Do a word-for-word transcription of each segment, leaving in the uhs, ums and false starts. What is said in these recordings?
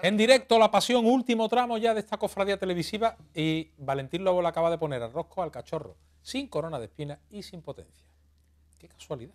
En directo, La Pasión, último tramo ya de esta cofradía televisiva, y Valentín Lobo le acaba de poner al Rosco al cachorro, sin corona de espinas y sin potencia. Qué casualidad.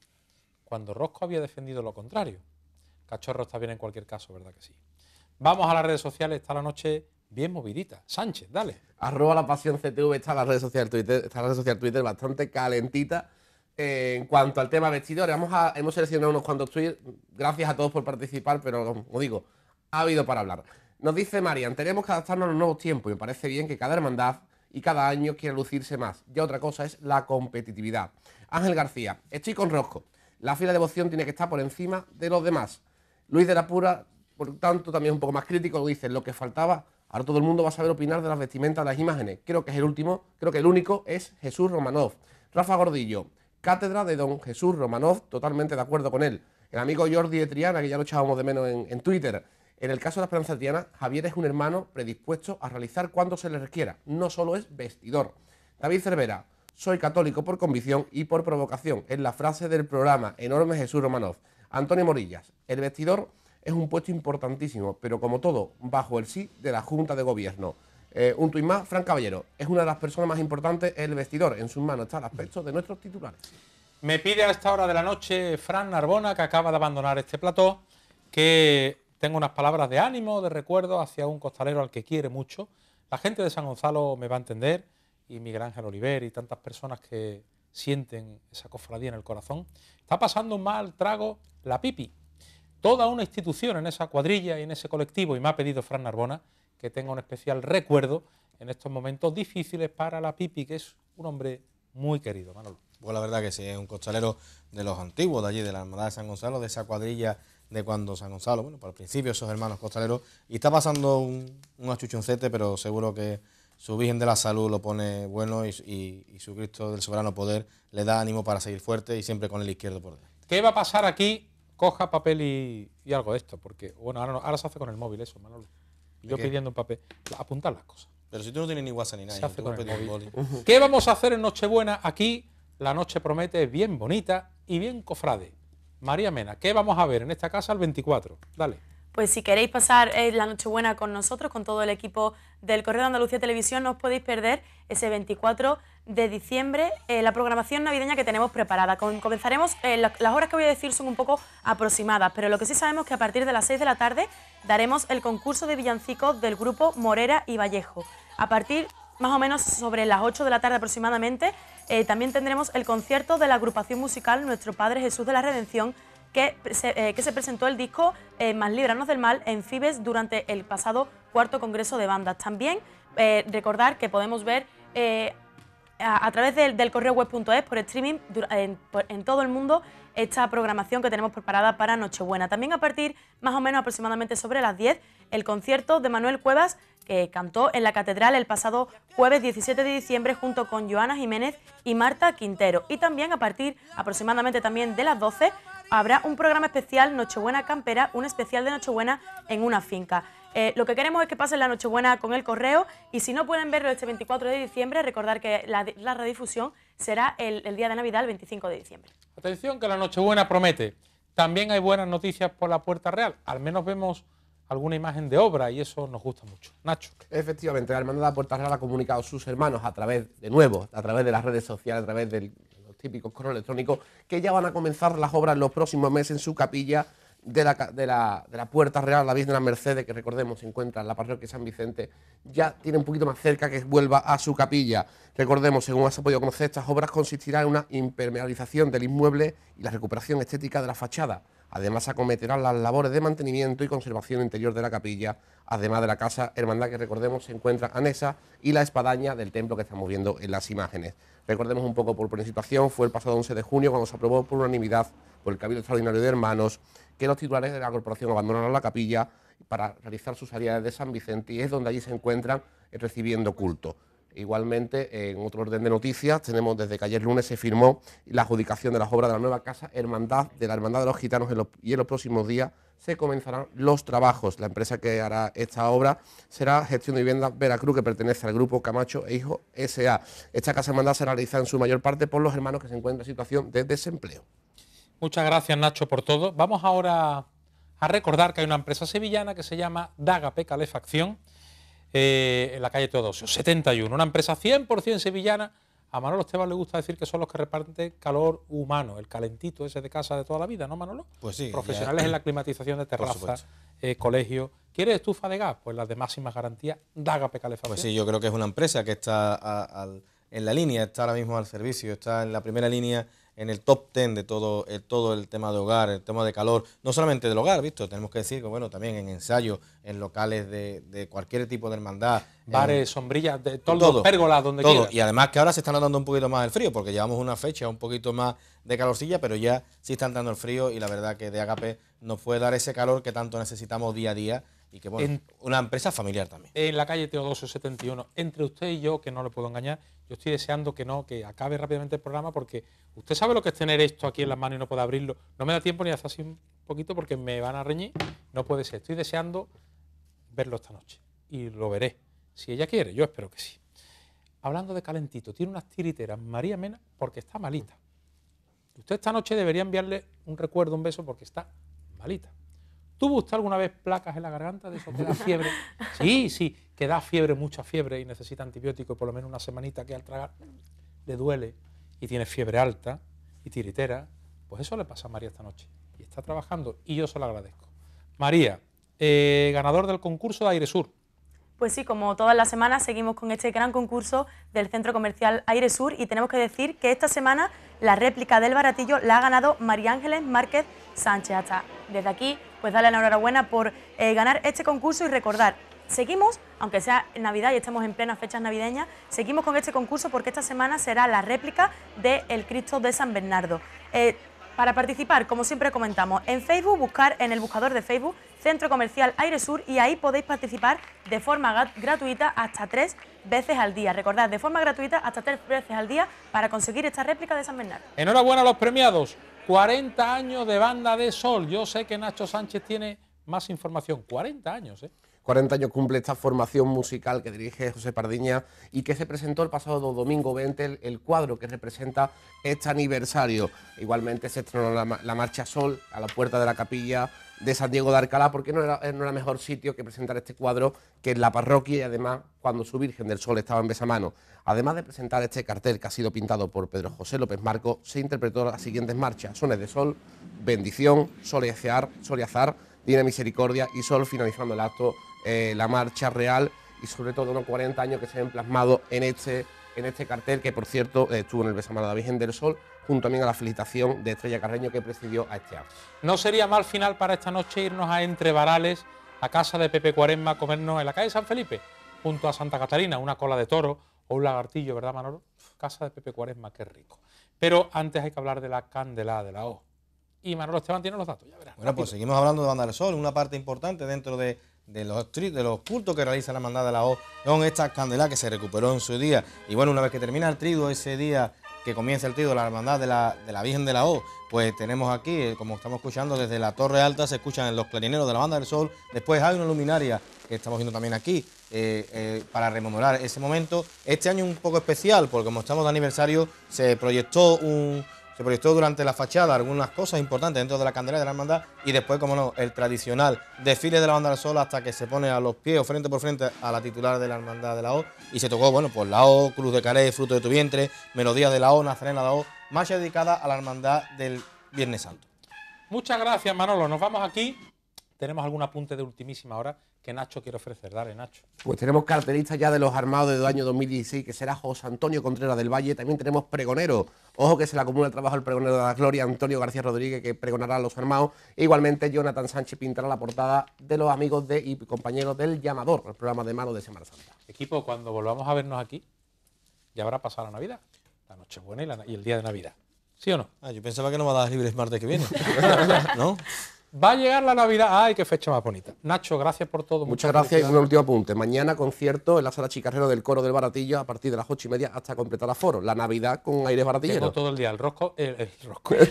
Cuando Rosco había defendido lo contrario. Cachorro está bien en cualquier caso, ¿verdad que sí? Vamos a las redes sociales, está la noche bien movidita. Sánchez, dale. Arroba La Pasión C T V, está en la red social Twitter, está en la red social Twitter bastante calentita. Eh, en cuanto al tema vestidores, vamos a, hemos seleccionado unos cuantos tweets. Gracias a todos por participar, pero como digo, ha habido para hablar. Nos dice Marian, tenemos que adaptarnos a los nuevos tiempos y me parece bien que cada hermandad y cada año quiera lucirse más. Ya otra cosa es la competitividad. Ángel García, estoy con Rosco. La fila de devoción tiene que estar por encima de los demás. Luis de la Pura, por tanto, también un poco más crítico, lo dice, lo que faltaba, ahora todo el mundo va a saber opinar de las vestimentas, de las imágenes. Creo que es el último, creo que el único es Jesús Romanov. Rafa Gordillo, cátedra de don Jesús Romanov, totalmente de acuerdo con él. El amigo Jordi de Triana, que ya lo echábamos de menos en, en Twitter. En el caso de la Esperanza Triana, Javier es un hermano predispuesto a realizar cuanto se le requiera, no solo es vestidor. David Cervera, soy católico por convicción y por provocación, es la frase del programa, enorme Jesús Romanov. Antonio Morillas, el vestidor es un puesto importantísimo, pero como todo, bajo el sí de la Junta de Gobierno. Eh, un tuit más, Fran Caballero, es una de las personas más importantes, el vestidor, en sus manos está el aspecto de nuestros titulares. Me pide a esta hora de la noche Fran Narbona, que acaba de abandonar este plató, que tengo unas palabras de ánimo, de recuerdo hacia un costalero al que quiere mucho. La gente de San Gonzalo me va a entender, y Miguel Ángel Oliver y tantas personas que sienten esa cofradía en el corazón. Está pasando un mal trago la Pipi. Toda una institución en esa cuadrilla y en ese colectivo, y me ha pedido Fran Narbona que tenga un especial recuerdo en estos momentos difíciles para la Pipi, que es un hombre muy querido, Manolo. Pues la verdad que sí, es un costalero de los antiguos, de allí, de la Hermandad de San Gonzalo, de esa cuadrilla de cuando San Gonzalo, bueno, por el principio esos hermanos costaleros, y está pasando un, un achuchoncete, pero seguro que su Virgen de la Salud lo pone bueno y, y, y su Cristo del Soberano Poder le da ánimo para seguir fuerte y siempre con el izquierdo por delante. ¿Qué va a pasar aquí? Coja papel y, y algo de esto, porque bueno, ahora, no, ahora se hace con el móvil eso, Manolo. Y yo pidiendo un papel, apuntar las cosas. Pero si tú no tienes ni WhatsApp ni nada, se hace con el móvil. Uh-huh. ¿Qué vamos a hacer en Nochebuena? Aquí la noche promete bien bonita y bien cofrade. María Mena, ¿qué vamos a ver en esta casa el veinticuatro? Dale. Pues si queréis pasar eh, la Nochebuena con nosotros, con todo el equipo del Correo de Andalucía Televisión, no os podéis perder ese veinticuatro de diciembre eh, la programación navideña que tenemos preparada. Com comenzaremos, eh, la, las horas que voy a decir son un poco aproximadas, pero lo que sí sabemos es que a partir de las seis de la tarde daremos el concurso de villancicos del grupo Morera y Vallejo. A partir más o menos sobre las ocho de la tarde aproximadamente, eh, también tendremos el concierto de la agrupación musical Nuestro Padre Jesús de la Redención, Que se, eh, que se presentó el disco eh, Más Líbranos del Mal en Fibes durante el pasado cuarto Congreso de Bandas. También eh, recordar que podemos ver eh, a, a través del, del correo web punto es por streaming en, por, en todo el mundo esta programación que tenemos preparada para Nochebuena. También a partir más o menos aproximadamente sobre las diez, el concierto de Manuel Cuevas, que cantó en la Catedral el pasado jueves diecisiete de diciembre junto con Joana Jiménez y Marta Quintero. Y también a partir aproximadamente también de las doce habrá un programa especial Nochebuena Campera, un especial de Nochebuena en una finca. Eh, lo que queremos es que pasen la Nochebuena con el correo, y si no pueden verlo este veinticuatro de diciembre, recordar que la, la redifusión será el, el día de Navidad, el veinticinco de diciembre. Atención, que la Nochebuena promete. También hay buenas noticias por la Puerta Real. Al menos vemos alguna imagen de obra y eso nos gusta mucho. Nacho. Efectivamente, la Hermandad de la Puerta Real ha comunicado a sus hermanos a través, de nuevo, a través de las redes sociales, a través del típicos correos electrónicos, que ya van a comenzar las obras en los próximos meses en su capilla de la, de la, de la Puerta Real, la Virgen de las Mercedes, que recordemos se encuentra en la parroquia de San Vicente, ya tiene un poquito más cerca que vuelva a su capilla. Recordemos, según has podido conocer, estas obras consistirán en una impermeabilización del inmueble y la recuperación estética de la fachada. Además, acometerán las labores de mantenimiento y conservación interior de la capilla, además de la casa hermandad que, recordemos, se encuentra anexa, y la espadaña del templo que estamos viendo en las imágenes. Recordemos un poco por participación, fue el pasado once de junio cuando se aprobó por unanimidad por el Cabildo Extraordinario de Hermanos que los titulares de la corporación abandonaron la capilla para realizar sus áreas de San Vicente, y es donde allí se encuentran recibiendo culto. Igualmente, en otro orden de noticias, tenemos desde que ayer lunes se firmó la adjudicación de las obras de la nueva casa hermandad de la Hermandad de los Gitanos, en los, y en los próximos días se comenzarán los trabajos. La empresa que hará esta obra será Gestión de Vivienda Veracruz, que pertenece al grupo Camacho e Hijo S A Esta casa hermandad será realizada en su mayor parte por los hermanos que se encuentran en situación de desempleo. Muchas gracias, Nacho, por todo. Vamos ahora a recordar que hay una empresa sevillana que se llama Dágape Calefacción, eh, en la calle Teodosio, setenta y uno, una empresa cien por cien sevillana. A Manolo Esteban le gusta decir que son los que reparten calor humano, el calentito ese de casa de toda la vida, ¿no, Manolo? Pues sí. Profesionales ya. en la climatización de terrazas, eh, colegios. ¿Quieres estufa de gas? Pues las de máximas garantías, Dágape Calefacción. Pues sí, yo creo que es una empresa que está a, a, en la línea, está ahora mismo al servicio, está en la primera línea, en el top ten de todo, eh, todo el tema de hogar, el tema de calor, no solamente del hogar, ¿visto? Tenemos que decir que, bueno, también en ensayos, en locales de, de cualquier tipo de hermandad. Bares, en, sombrillas, de todo, todo, pérgolas, donde todo. quiera. Y además que ahora se está notando un poquito más el frío, porque llevamos una fecha un poquito más de calorcilla, pero ya sí está entrando el frío y la verdad que Dágape nos puede dar ese calor que tanto necesitamos día a día y que, bueno, En, una empresa familiar también. En la calle Teodosio setenta y uno, entre usted y yo, que no le puedo engañar, yo estoy deseando que no, que acabe rápidamente el programa, porque usted sabe lo que es tener esto aquí en las manos y no poder abrirlo. No me da tiempo ni hacer así un poquito porque me van a reñir. No puede ser. Estoy deseando verlo esta noche y lo veré. Si ella quiere, yo espero que sí. Hablando de calentito, tiene unas tiriteras María Mena porque está malita. Usted esta noche debería enviarle un recuerdo, un beso, porque está malita. ¿Tuvo usted alguna vez placas en la garganta de eso que da fiebre? Sí, sí, que da fiebre, mucha fiebre y necesita antibiótico y por lo menos una semanita que al tragar le duele y tiene fiebre alta y tiritera. Pues eso le pasa a María esta noche y está trabajando y yo se lo agradezco. María, eh, ganador del concurso de Airesur. Pues sí, como todas las semanas seguimos con este gran concurso del Centro Comercial Airesur y tenemos que decir que esta semana la réplica del baratillo la ha ganado María Ángeles Márquez Sánchez. Hasta desde aquí, pues darle la enhorabuena por eh, ganar este concurso y recordar, seguimos, aunque sea Navidad y estemos en plenas fechas navideñas, seguimos con este concurso porque esta semana será la réplica del Cristo de San Bernardo. Eh, Para participar, como siempre comentamos, en Facebook, buscar en el buscador de Facebook Centro Comercial Airesur y ahí podéis participar de forma gratuita hasta tres veces al día. Recordad, de forma gratuita hasta tres veces al día para conseguir esta réplica de San Bernardo. Enhorabuena a los premiados. cuarenta años de Banda de Sol. Yo sé que Nacho Sánchez tiene más información. cuarenta años, ¿eh? cuarenta años cumple esta formación musical que dirige José Pardiña y que se presentó el pasado domingo veinte, el, el cuadro que representa este aniversario. Igualmente se estrenó la, la Marcha Sol a la puerta de la capilla de San Diego de Alcalá, porque no era, no era mejor sitio que presentar este cuadro que en la parroquia y además cuando su Virgen del Sol estaba en Besamano. Además de presentar este cartel que ha sido pintado por Pedro José López Marco, se interpretó las siguientes marchas: Sones de Sol, Bendición, Sol y Azar, Sol y Azar, Divina Misericordia y Sol, finalizando el acto eh, la marcha real y sobre todo unos cuarenta años que se ven plasmados en este, en este cartel que por cierto eh, estuvo en el Besamano de la Virgen del Sol, junto también a la felicitación de Estrella Carreño que presidió a este acto. No sería mal final para esta noche irnos a Entre Varales, a casa de Pepe Cuaresma, a comernos en la calle San Felipe, junto a Santa Catarina, una cola de toro o un lagartillo, ¿verdad, Manolo? Casa de Pepe Cuaresma, qué rico. Pero antes hay que hablar de la Candelada de la O. Y Manolo Esteban tiene los datos, ya verás. Bueno, pues seguimos hablando de Banda del Sol, una parte importante dentro de, de, los, de los cultos que realiza la Hermandad de la O, con esta candela que se recuperó en su día. Y bueno, una vez que termina el triduo, ese día que comienza el triduo de la Hermandad de la, de la Virgen de la O, pues tenemos aquí, eh, como estamos escuchando desde la Torre Alta, se escuchan los clarineros de la Banda del Sol. Después hay una luminaria que estamos viendo también aquí, eh, eh, para rememorar ese momento. Este año un poco especial, porque como estamos de aniversario, se proyectó un... Se proyectó durante la fachada algunas cosas importantes dentro de la candela de la hermandad y después, como no, el tradicional desfile de la Banda del Sol hasta que se pone a los pies o frente por frente a la titular de la hermandad de la O y se tocó, bueno, pues la O, Cruz de Carey, Fruto de tu vientre, Melodía de la O, Nazarena de la O, marcha dedicada a la hermandad del Viernes Santo. Muchas gracias, Manolo. Nos vamos aquí. Tenemos algún apunte de ultimísima hora que Nacho quiere ofrecer. Dale, Nacho. Pues tenemos cartelistas ya de los armados del año dos mil dieciséis, que será José Antonio Contreras del Valle. También tenemos pregonero. Ojo que se le acumula el trabajo al pregonero de la Gloria, Antonio García Rodríguez, que pregonará a los armados. E igualmente Jonathan Sánchez pintará la portada de los amigos de, y compañeros del Llamador, el programa de mano de Semana Santa. Equipo, cuando volvamos a vernos aquí, ya habrá pasado la Navidad, la Nochebuena y, la, y el día de Navidad. ¿Sí o no? Ah, yo pensaba que no va a dar libres martes que viene. ¿No? Va a llegar la Navidad. ¡Ay, qué fecha más bonita! Nacho, gracias por todo. Muchas gracias y un último apunte. Mañana concierto en la Sala Chicarrero del Coro del Baratillo a partir de las ocho y media hasta completar aforo. La Navidad con aires baratilleros. Tengo todo el día el rosco... El, el rosco. el,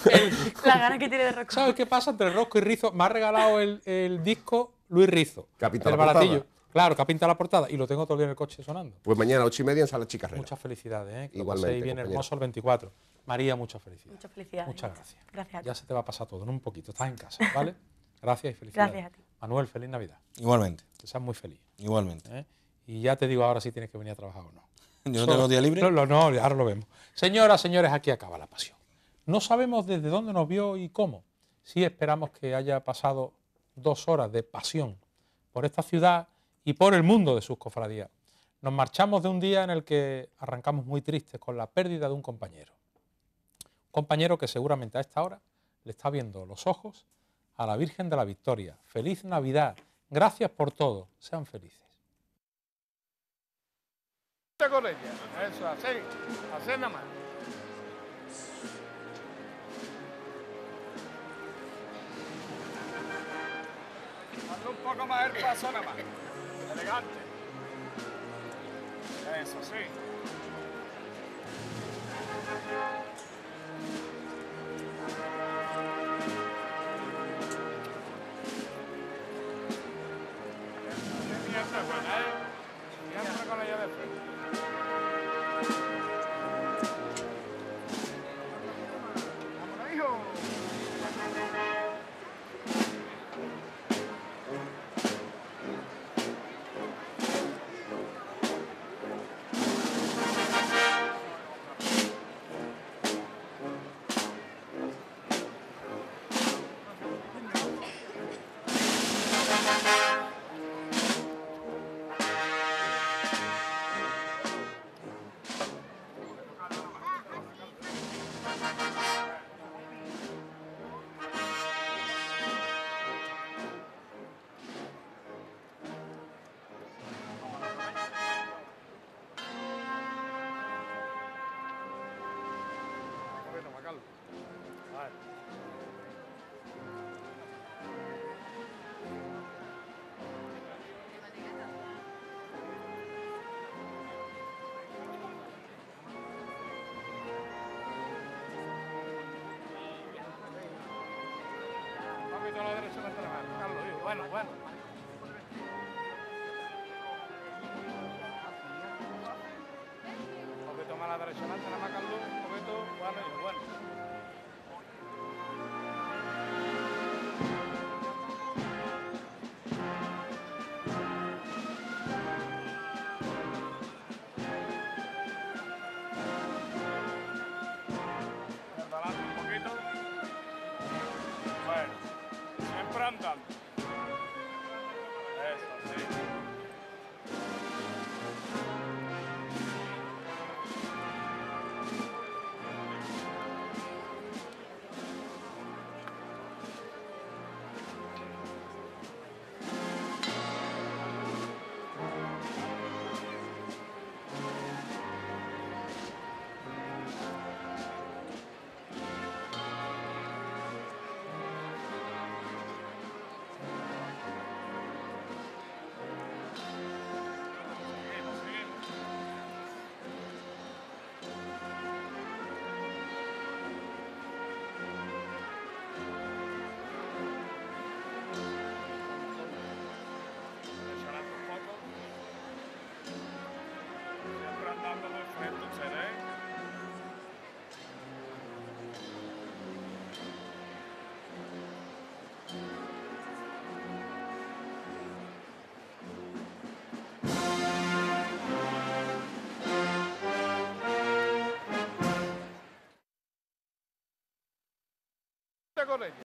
la gana que tiene de rosco. ¿Sabes qué pasa entre Rosco y Rizo? Me ha regalado el, el disco Luis Rizo. Que ha pintado el la Baratillo. portada. Claro, que ha pintado la portada y lo tengo todo el día en el coche sonando. Pues mañana a ocho y media en Sala Chicarrero. Muchas felicidades, ¿eh? Que Igualmente, bien compañero. hermoso el veinticuatro. María, muchas felicidades. Muchas felicidades. Muchas gracias. Gracias. Ya se te va a pasar todo, en un poquito. Estás en casa, ¿vale? Gracias y felicidades. Gracias a ti. Manuel, feliz Navidad. Igualmente, Que seas muy feliz. igualmente. ¿eh? Y ya te digo ahora si tienes que venir a trabajar o no. Yo no tengo día libre. No, no, no, ahora lo vemos. Señoras, señores, aquí acaba la pasión. No sabemos desde dónde nos vio y cómo. Sí esperamos que haya pasado dos horas de pasión por esta ciudad y por el mundo de sus cofradías. Nos marchamos de un día en el que arrancamos muy tristes con la pérdida de un compañero. Un compañero que seguramente a esta hora le está viendo los ojos a la Virgen de la Victoria. Feliz Navidad. Gracias por todo. Sean felices. Con ella, eso, así, así nada más. Hazle un poco más el paso nada más, elegante. Eso, sí. Esa es buena, ¿eh? Siempre con ella de frente. ¡Vámonos, hijo! Un poquito a la derecha, la mano, Carlos, hijo. Bueno, bueno. Un poquito más a la derecha, nada más, Carlos. Un poquito, bueno, hijo, bueno. Adelante un poquito. Bueno, siempre andando. Eso, sí. Seguimos, seguimos. Presionando un poco. Siempre andando muy frente usted, ¿eh? Con ella,